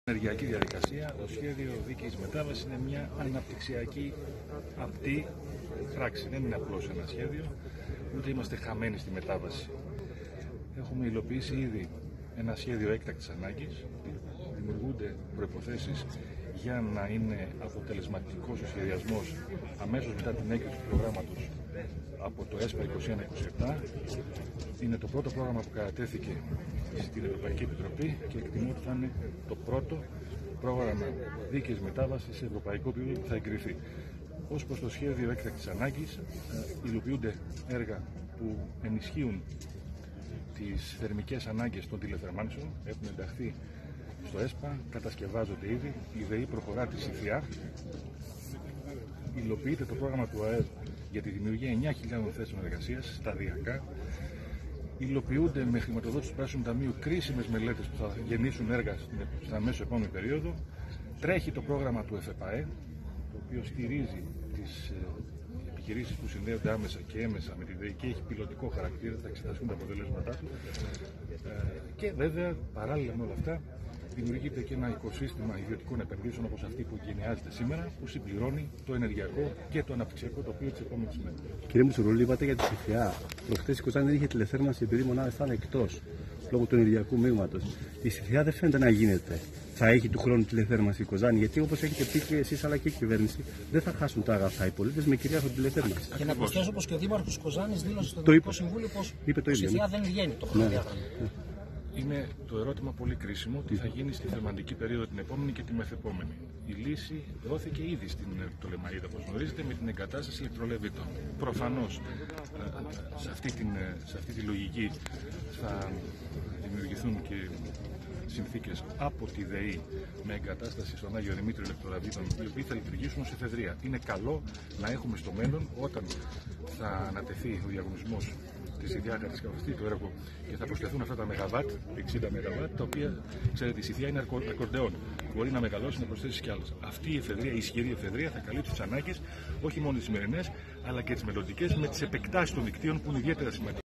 Ενεργειακή διαδικασία, το σχέδιο δίκαιης μετάβασης είναι μια αναπτυξιακή απτή πράξη. Δεν είναι απλώς ένα σχέδιο, ούτε είμαστε χαμένοι στη μετάβαση. Έχουμε υλοποιήσει ήδη ένα σχέδιο έκτακτης ανάγκης. Δημιουργούνται προϋποθέσεις για να είναι αποτελεσματικός ο σχεδιασμός αμέσως μετά την έγκριση του προγράμματος από το ΕΣΠΑ 21-27. Είναι το πρώτο πρόγραμμα που κατατέθηκε στην Ευρωπαϊκή Επιτροπή και εκτιμώ ότι θα είναι το πρώτο πρόγραμμα δίκαιης μετάβασης σε ευρωπαϊκό επίπεδο που θα εγκριθεί. Ως προς το σχέδιο έκτακτης ανάγκης, υλοποιούνται έργα που ενισχύουν τις θερμικές ανάγκες των τηλεθερμάνσεων. Έχουν ενταχθεί στο ΕΣΠΑ, κατασκευάζονται ήδη. Η ΔΕΗ προχωρά τη ΣΥΘΙΑ. Υλοποιείται το πρόγραμμα του ΑΕΔ για τη δημιουργία 9.000 θέσεων εργασίας σταδιακά. Υλοποιούνται με χρηματοδότηση του Πράσινου Ταμείου κρίσιμες μελέτες που θα γεννήσουν έργα στην αμέσως επόμενη περίοδο. Τρέχει το πρόγραμμα του ΕΦΕΠΑΕ, το οποίο στηρίζει τις επιχειρήσεις που συνδέονται άμεσα και έμεσα με τη ΔΕΗ και έχει πιλωτικό χαρακτήρα, θα εξεταστούν τα αποτελέσματά του. Και βέβαια, παράλληλα με όλα αυτά, δημιουργείται και ένα οικοσύστημα ιδιωτικών επενδύσεων όπως αυτή που εγκαινιάζεται σήμερα, που συμπληρώνει το ενεργειακό και το αναπτυξιακό τοπίο της επόμενης μέρας. Κύριε Μητσουρούλη, είπατε για τη ΣΥΘΙΑ. Προχθές η Κοζάνη δεν είχε τηλεθέρμανση επειδή οι μονάδες θα είναι εκτός λόγω του ενεργειακού μείγματος. Η ΣΥΘΙΑ δεν φαίνεται να γίνεται. Θα έχει του χρόνου τηλεθέρμανση η Κοζάνη, γιατί όπως έχετε πει και εσείς αλλά και η κυβέρνηση, δεν θα χάσουν τα αγαθά οι πολίτες με κυρίαρχο τηλεθέρμανση. Και να προσθέσω πως και ο Δήμαρχος Κοζάνης δήλωσε στο Δημοτικό Συμβούλιο πως η ΣΥΘΙΑ δεν βγαίνει το χρονοδιάγραμμα. Είναι το ερώτημα πολύ κρίσιμο, τι θα γίνει στη θερμαντική περίοδο την επόμενη και τη μεθεπόμενη. Η λύση δόθηκε ήδη στην Πτολεμαΐδα, όπως γνωρίζετε, με την εγκατάσταση ηλεκτρολεβίτων. Προφανώς σε αυτή τη λογική θα δημιουργηθούν και συνθήκες από τη ΔΕΗ με εγκατάσταση στον Άγιο Δημήτριο ηλεκτρολαβήτων, οι οποίοι θα λειτουργήσουν ως εφεδρεία. Είναι καλό να έχουμε στο μέλλον, όταν θα ανατεθεί ο διαγωνισμός της ΣΥΘΙΑ θα κατασκευαστεί το έργο και θα προσθεθούν αυτά τα ΜΒ, 60 ΜΒ, τα οποία, ξέρετε, η ΣΥΘΙΑ είναι ακορντεόν. Μπορεί να μεγαλώσει, να προσθέσει κι άλλες. Αυτή η εφεδρεία, η ισχυρή εφεδρεία, θα καλύψει τις ανάγκες όχι μόνο τις σημερινές, αλλά και τις μελλοντικές, με τις επεκτάσεις των δικτύων που είναι ιδιαίτερα σημαντικές.